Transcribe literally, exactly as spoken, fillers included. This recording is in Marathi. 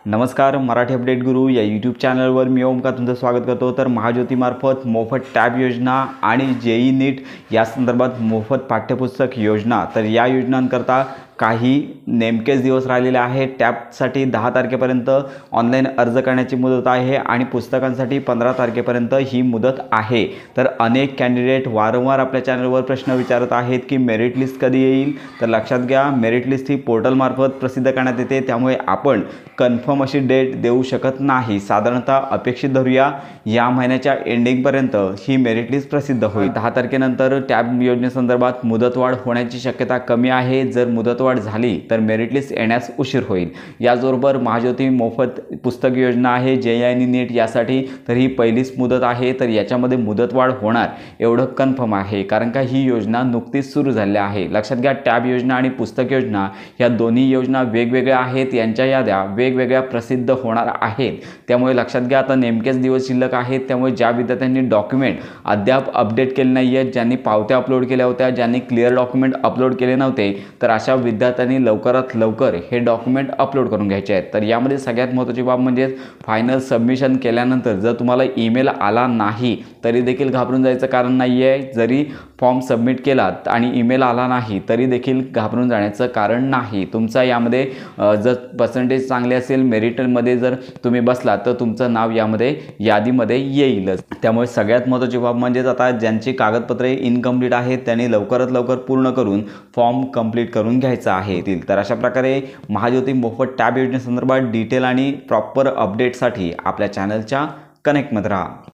नमस्कार, मराठी अपडेट गुरु या यूट्यूब चॅनलवर मी ओमकार तुमचं स्वागत करतो। तर महाज्योतीमार्फत मोफत टॅब योजना आणि जेई नीट या संदर्भात मोफत पाठ्यपुस्तक योजना, तर या योजनांकरता काही नेमकेच दिवस राहिलेले आहेत। टॅबसाठी दहा तारखेपर्यंत ऑनलाईन अर्ज करण्याची मुदत आहे आणि पुस्तकांसाठी पंधरा तारखेपर्यंत ही मुदत आहे। तर अनेक कॅन्डिडेट वारंवार आपल्या चॅनलवर प्रश्न विचारत आहेत की मेरिट लिस्ट कधी येईल। तर लक्षात घ्या, मेरिट लिस्ट ही पोर्टलमार्फत प्रसिद्ध करण्यात येते, त्यामुळे आपण कन्फर्म अशी डेट देऊ शकत नाही। साधारणतः अपेक्षित धरूया या महिन्याच्या एंडिंगपर्यंत ही मेरिट लिस्ट प्रसिद्ध होईल। दहा तारखेनंतर टॅब योजनेसंदर्भात मुदतवाढ होण्याची शक्यता कमी आहे। जर मुदतवाढ झाली तर मेरिट लिस्ट येण्यास उशीर होईल। याचबरोबर महाज्योती मोफत पुस्तक योजना आहे जेई आणि नीट यासाठी, तर ही पहिलीच मुदत आहे। तर याच्यामध्ये मुदतवाढ होणार एवढं कन्फर्म आहे, कारण का ही योजना नुकतीच सुरू झाली आहे। लक्षात घ्या, टॅब योजना आणि पुस्तक योजना या दोन्ही योजना वेगवेगळ्या आहेत, यांच्या याद्या वेगवेगळ्या प्रसिद्ध होणार आहेत। त्यामुळे लक्षात घ्या, आता नेमकेच दिवस शिल्लक आहेत। त्यामुळे ज्या विद्यार्थ्यांनी डॉक्युमेंट अद्याप अपडेट केले नाही आहेत, ज्यांनी पावत्या अपलोड केल्या होत्या, ज्यांनी क्लिअर डॉक्युमेंट अपलोड केले नव्हते, तर अशा विद्यार्थ्यांनी लवकरात लवकर हे डॉक्युमेंट अपलोड करून घ्यायचे आहेत। तर यामध्ये सगळ्यात महत्त्वाची बाब म्हणजे फायनल सबमिशन केल्यानंतर जर तुम्हाला ईमेल आला नाही तरी देखील घाबरून जायचं कारण नाही आहे। जरी फॉर्म सबमिट केला आणि ईमेल आला नाही तरी देखील घाबरून जाण्याचं कारण नाही। तुमचा यामध्ये जर पर्सेंटेज चांगले असेल, मेरिटमध्ये जर तुम्ही बसला तर तुमचं नाव यामध्ये यादीमध्ये येईलच। त्यामुळे सगळ्यात महत्त्वाची बाब म्हणजे आता ज्यांची कागदपत्रे इनकम्प्लीट आहेत त्यांनी लवकरात लवकर पूर्ण करून फॉर्म कंप्लीट करून घ्यायचा आहे। तर अशा प्रकारे महाज्योती मोफत टॅब योजनेसंदर्भात डिटेल आणि प्रॉपर अपडेटसाठी आपल्या चॅनलच्या कनेक्टमध्ये राहा।